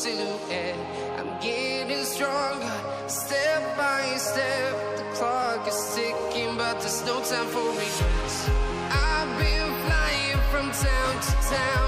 silhouette. I'm getting stronger, step by step. The clock is ticking, but there's no time for regrets. I've been flying from town to town,